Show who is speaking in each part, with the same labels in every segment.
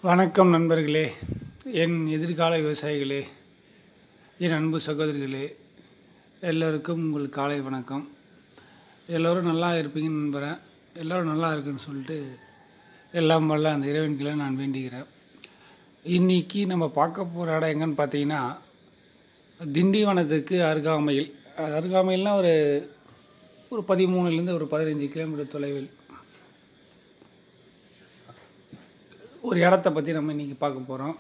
Speaker 1: வணக்கம் நண்பர்களே, என் எதிர்கால விவசாயிகளே, என் அன்பு சகோதரிகளே, எல்லோருக்கும் உங்கள் காலை வணக்கம். எல்லோரும் நல்லா இருப்பீங்கன்னு நம்புகிறேன். எல்லோரும் நல்லா இருக்குன்னு சொல்லிட்டு எல்லாம் வல்ல அந்த இறைவன்களை நான் வேண்டிக்கிறேன். இன்றைக்கி நம்ம பார்க்க போகிற இடம் எங்கன்னு பார்த்தீங்கன்னா, திண்டிவனத்துக்கு அருகாமையில்னால் ஒரு 13லேருந்து ஒரு 15 கிலோமீட்டர் தொலைவில் ஒரு இடத்த பற்றி நம்ம இன்றைக்கி பார்க்க போகிறோம்.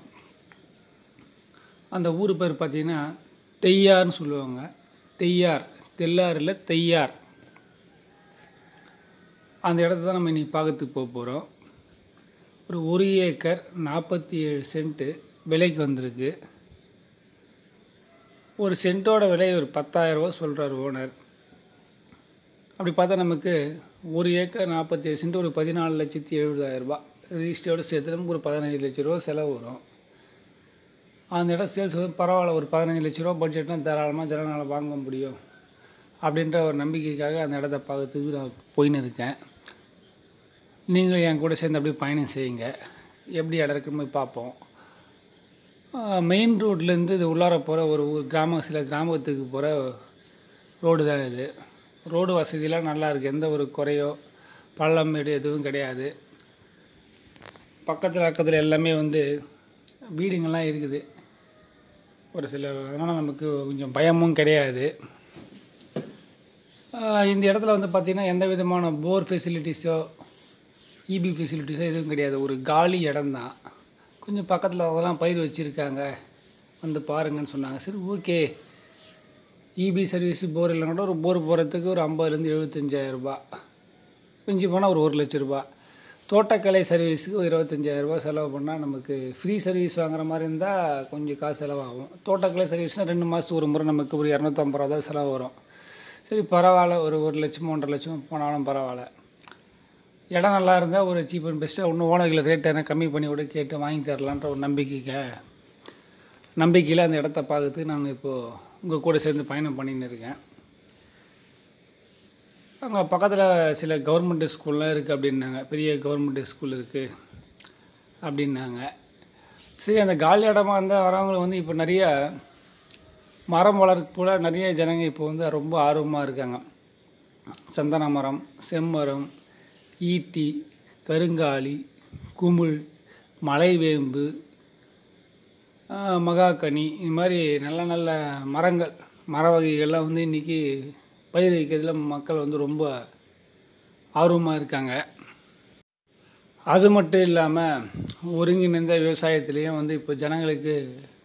Speaker 1: அந்த ஊர் பேர் பார்த்திங்கன்னா தெய்யார்னு சொல்லுவாங்க. தெல்லார் இல்லை, தெய்யார். அந்த இடத்த தான் நம்ம இன்றைக்கி பார்க்கறதுக்கு போகிறோம். ஒரு 1 ஏக்கர் 47 சென்ட்டு விலைக்கு வந்திருக்கு. ஒரு சென்ட்டோட விலை ஒரு 10,000 ரூபா சொல்கிறார் ஓனர். அப்படி பார்த்தா நமக்கு 1 ஏக்கர் 47 சென்ட் ஒரு 14,70,000 ரூபா ரிஜிஸ்டரோடு சேர்த்து நமக்கு ஒரு 15 லட்ச ரூபா செலவு வரும். அந்த இடம் சேல்ஸ் வந்து பரவாயில்ல, ஒரு 15 லட்ச ரூபா பட்ஜெட்னால் தாராளமாக ஜனங்களால் வாங்க முடியும் அப்படின்ற ஒரு நம்பிக்கைக்காக அந்த இடத்த பார்க்கறதுக்கு நான் போயின்னு இருக்கேன். நீங்களும் என் கூட சேர்ந்து அப்படியே பயணம் செய்யுங்க. எப்படி இடம் இருக்குன்னு போய் பார்ப்போம். மெயின் ரோட்லேருந்து இது உள்ளார போகிற ஒரு சில கிராமத்துக்கு போகிற ரோடு தான் இது. ரோடு வசதியெலாம் நல்லா இருக்குது. எந்த ஒரு குறையோ பள்ளம் மேடு எதுவும் கிடையாது. பக்கத்தில் எல்லாமே வந்து வீடுங்கள்லாம் இருக்குது ஒரு சில. அதனால் நமக்கு கொஞ்சம் பயமும் கிடையாது. இந்த இடத்துல வந்து பார்த்திங்கன்னா எந்த விதமான போர் ஃபெசிலிட்டிஸோ இபி ஃபெசிலிட்டிஸோ எதுவும் கிடையாது. ஒரு காலி இடம்தான். கொஞ்சம் பக்கத்தில் அதெல்லாம் பயிர் வச்சுருக்காங்க, வந்து பாருங்கன்னு சொன்னாங்க. சரி, ஓகே. இபி சர்வீஸு போர் இல்லைன்னா கூட ஒரு போர் போகிறதுக்கு ஒரு 50,000 75,000 ரூபா, கொஞ்சம் போனால் ஒரு 1 லட்ச ரூபா. தோட்டக்கலை சர்வீஸுக்கு ஒரு 25,000 ரூபா செலவு பண்ணால் நமக்கு ஃப்ரீ சர்வீஸ் வாங்குற மாதிரி இருந்தால் கொஞ்சம் காசு செலவாகும். தோட்டக்கலை சர்வீஸ்னால் 2 மாதத்துக்கு ஒரு முறை நமக்கு ஒரு 250 ரூபா தான் செலவு வரும். சரி, பரவாயில்ல. ஒரு 1 லட்சம் 1.5 லட்சம் போனாலும் பரவாயில்ல. இடம் நல்லா இருந்தால் ஒரு சீப் அண்ட் பெஸ்ட்டாக இன்னும் ஓனர்களை ரேட் என்ன கம்மி பண்ணி கூட கேட்டு வாங்கி தரலான்ற ஒரு நம்பிக்கையில் அந்த இடத்த பார்க்கறதுக்கு நான் இப்போது உங்கள் கூட சேர்ந்து பயணம் பண்ணின்னு இருக்கேன். அங்கே பக்கத்தில் சில கவர்மெண்ட் ஸ்கூல்லாம் இருக்குது அப்படின்னாங்க. பெரிய கவர்மெண்ட் ஸ்கூல் இருக்குது அப்படின்னாங்க. சரி, அந்த காலி இடமா இருந்தால் வரவங்களுக்கு வந்து இப்போ நிறைய மரம் வளர்ப்புல நிறைய ஜனங்க இப்போ வந்து ரொம்ப ஆர்வமாக இருக்காங்க. சந்தன மரம், செம்மரம், ஈட்டி, கருங்காலி, குமிழ், மலைவேம்பு, மகாக்கனி, இது மாதிரி நல்ல நல்ல மர வகைகள்லாம் வந்து இன்றைக்கி பயிர் வைக்கிறதுல மக்கள் வந்து ரொம்ப ஆர்வமாக இருக்காங்க. அது மட்டும் இல்லாமல் ஒருங்கிணைந்த விவசாயத்துலேயும் வந்து இப்போ ஜனங்களுக்கு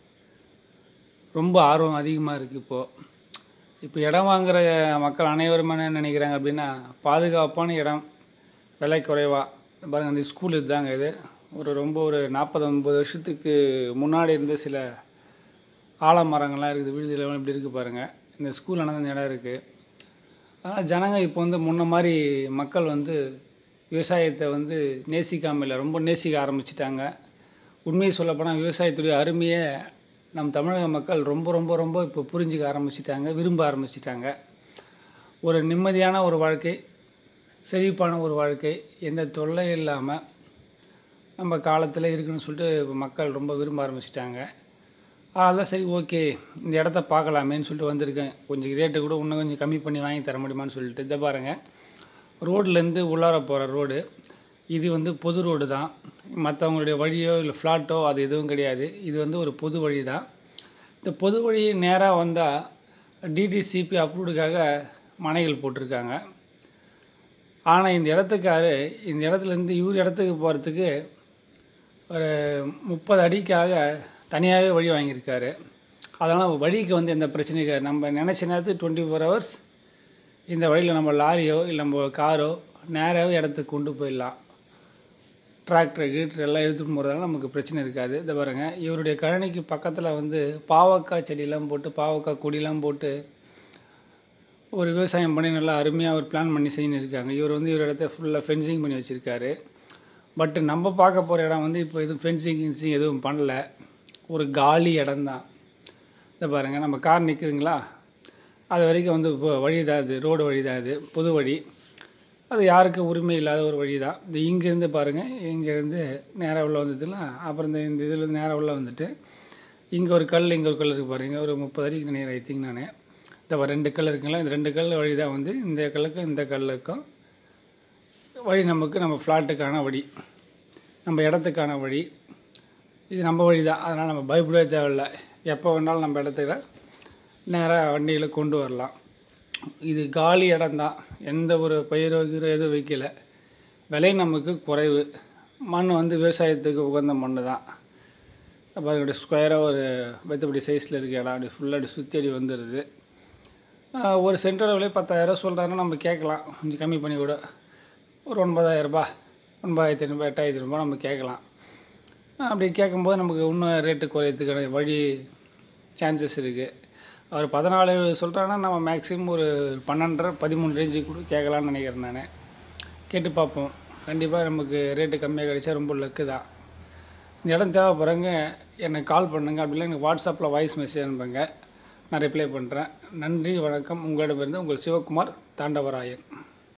Speaker 1: ரொம்ப ஆர்வம் அதிகமாக இருக்குது. இப்போ இடம் வாங்குகிற மக்கள் அனைவரும் என்ன நினைக்கிறாங்க அப்படின்னா, பாதுகாப்பான இடம், விலை குறைவா. பாருங்கள், அந்த ஸ்கூல் இதுதாங்க. இது ஒரு 40-50 வருஷத்துக்கு முன்னாடி இருந்த சில ஆலமரங்கள்லாம் இருக்குது. விடுதியில் இப்படி இருக்குது பாருங்கள். இந்த ஸ்கூல் ஆனால் அந்த இடம் இருக்குது. ஆனால் ஜனங்க இப்போ வந்து முன்ன மாதிரி மக்கள் வந்து விவசாயத்தை வந்து நேசிக்காமல் இல்லை, ரொம்ப நேசிக்க ஆரம்பிச்சிட்டாங்க. உண்மையை சொல்லப்போனால் விவசாயத்துடைய அருமையை நம் தமிழக மக்கள் ரொம்ப ரொம்ப ரொம்ப இப்போ புரிஞ்சிக்க ஆரம்பிச்சிட்டாங்க, விரும்ப ஆரம்பிச்சிட்டாங்க. ஒரு நிம்மதியான ஒரு வாழ்க்கை, செழிப்பான ஒரு வாழ்க்கை, எந்த தொல்லை இல்லாமல் நம்ம காலத்தில் இருக்குன்னு சொல்லிட்டு இப்போ மக்கள் ரொம்ப விரும்ப ஆரம்பிச்சிட்டாங்க. அதெல்லாம் சரி, ஓகே, இந்த இடத்த பார்க்கலாமேன்னு சொல்லிட்டு வந்திருக்கேன். கொஞ்சம் ரேட்டு கூட இன்னும் கொஞ்சம் கம்மி பண்ணி வாங்கி தர முடியுமான்னு சொல்லிட்டு. இதை பாருங்கள், ரோட்லேருந்து உள்ளார போகிற ரோடு இது வந்து பொது ரோடு தான். மற்றவங்களுடைய வழியோ இல்லை ஃப்ளாட்டோ அது எதுவும் கிடையாது. இது வந்து ஒரு பொது வழி தான். இந்த பொது வழி நேராக வந்தால் டிடிசிபி அப்ரூவ்டுக்காக மனைகள் போட்டிருக்காங்க. ஆனால் இந்த இடத்துலேருந்து இவர் இடத்துக்கு போகிறதுக்கு ஒரு 30 அடிக்காக தனியாகவே வழி வாங்கியிருக்காரு. அதனால் வழிக்கு வந்து எந்த பிரச்சனையும் இருக்காது. நம்ம நினச்ச நேரத்துக்கு 24 ஹவர்ஸ் இந்த வழியில் நம்ம லாரியோ இல்லை நம்ம காரோ நேராகவே இடத்துக்கு கொண்டு போயிடலாம். டிராக்டர் எல்லாம் எடுத்துகிட்டு போகிறதால நமக்கு பிரச்சனை இருக்காது. இதை பாருங்கள், இவருடைய கழனிக்கு பக்கத்தில் வந்து பாவக்காய் செடியெல்லாம் போட்டு, பாவக்காய் கொடியெல்லாம் போட்டு ஒரு விவசாயம் பண்ணி நல்லா அருமையாக ஒரு பிளான் பண்ணி செஞ்சுன்னு இருக்காங்க. இவர் வந்து இவர் இடத்த ஃபுல்லாக ஃபென்சிங் பண்ணி வச்சுருக்காரு. பட் நம்ம பார்க்க போகிற இடம் வந்து இப்போ எதுவும் ஃபென்சிங் எதுவும் பண்ணல. ஒரு காலி இடம்தான். இதை பாருங்கள், நம்ம கார் நிற்குதுங்களா, அது வரைக்கும் வந்து இப்போ வழி தான், இது ரோடு வழி தான், இது பொது வழி. அது யாருக்கும் உரிமை இல்லாத ஒரு வழி தான். இது இங்கேருந்து பாருங்கள், இங்கேருந்து நேராக உள்ள வந்ததுல அப்புறம் இந்த இதில் நேராக உள்ள வந்துட்டு இங்கே ஒரு கல் இங்கே ஒரு கல் இருக்குது பாருங்கள். ஒரு 30 அடிக்கு நினைக்கிறேன் ஐ திங்க் நான். இந்த 2 கல் இருக்குங்களா, இந்த 2 கல் வழி தான் வந்து இந்த கல்லுக்கும் இந்த கல்லுக்கும் வழி. நம்ம ஃப்ளாட்டுக்கான வழி, நம்ம இடத்துக்கான வழி. இது நம்ம வழி தான், அதனால் நம்ம பயப்படவே தேவையில்லை. எப்போ வேணாலும் நம்ம இடத்துல நேராக வண்டியில் கொண்டு வரலாம். இது காலி இடம்தான், எந்த ஒரு பயிரோ எதுவும் வைக்கலை. விலை நமக்கு குறைவு. மண் வந்து விவசாயத்துக்கு உகந்த மண் தான். பாருங்க, அப்படி ஸ்கொயராக ஒரு வெத்தப்படி சைஸில் இருக்க இடம், அப்படி ஃபுல்லாக அப்படி சுற்றி அடி வந்துடுது. ஒரு சென்டோட விலை 10,000 சொல்கிறாங்கன்னா நம்ம கேட்கலாம், கொஞ்சம் கம்மி பண்ணி கூட ஒரு 9,000 9,500 8,500 நம்ம கேட்கலாம். அப்படி கேட்கும்போது நமக்கு இன்னும் ரேட்டு குறையத்துக்கான வழி சான்சஸ் இருக்குது. அவர் 14 சொல்கிறாங்கன்னா நம்ம மேக்ஸிமம் ஒரு 12.5 13 ரேஞ்சு கூட கேட்கலான்னு நினைக்கிறேன். நான் கேட்டு பார்ப்போம். கண்டிப்பாக நமக்கு ரேட்டு கம்மியாக கிடைச்சா ரொம்ப லக்கு தான். இந்த இடம் தேவைப்படுறவங்க எனக்கு கால் பண்ணுங்கள், அப்படிலாம் எனக்கு வாட்ஸ்அப்பில் வாய்ஸ் மெசேஜ் அனுப்புங்க, நான் ரிப்ளை பண்ணுறேன். நன்றி, வணக்கம். உங்களிடமிருந்து உங்கள் சிவகுமார் தாண்டவராயன்.